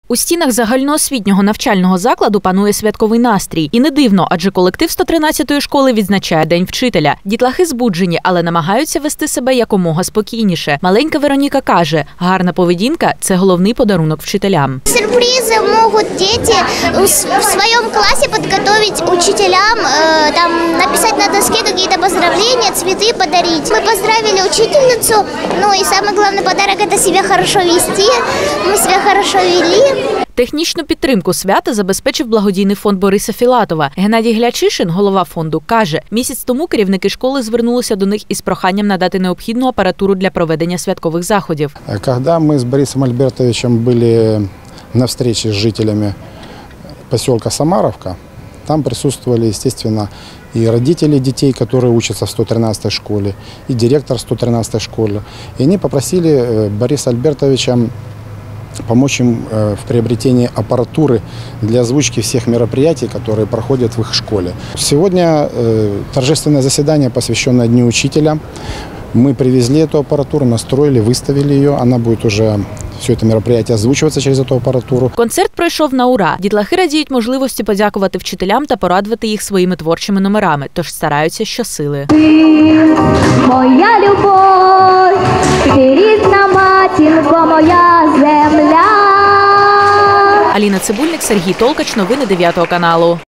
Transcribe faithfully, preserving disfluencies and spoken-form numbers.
У стінах загальноосвітнього навчального закладу панує святковий настрій. І не дивно, адже колектив сто тринадцятої школи відзначає День вчителя. Дітлахи збуджені, але намагаються вести себе якомога спокійніше. Маленька Вероніка каже, гарна поведінка – це головний подарунок вчителям. Сюрпризи можуть діти в своєму класі підготовити учителям, там, написати на доске якісь поздравлення, цвіти подарити. Ми поздравили учительницю, ну і найголовніший подарунок – це себе хорошо вести. Ми себе хорошо вели. Технічну підтримку свята забезпечив благодійний фонд Бориса Філатова. Геннадій Глячишин, голова фонду, каже, місяць тому керівники школи звернулися до них із проханням надати необхідну апаратуру для проведення святкових заходів. Коли ми з Борисом Альбертовичем були на зустрічі з жителями поселка Самаровка, там присутствовали, естественно, и родители детей, которые учатся в сто тринадцатой школе, и директор сто тринадцатой школы. И они попросили Бориса Альбертовича помочь им в приобретении аппаратуры для озвучки всех мероприятий, которые проходят в их школе. Сегодня торжественное заседание, посвященное Дню учителя. Мы привезли эту аппаратуру, настроили, выставили ее. Она будет уже, все это мероприятие озвучиваться через эту аппаратуру. Концерт пройшов на ура. Дітлахи радіють можливості подякувати вчителям та порадувати їх своїми творчими номерами, тож стараються щосили. Ти, моя любов, ти рідна матінко, моя земля. Аліна Цибульник, Сергій Толкач. Новини дев'ятого каналу.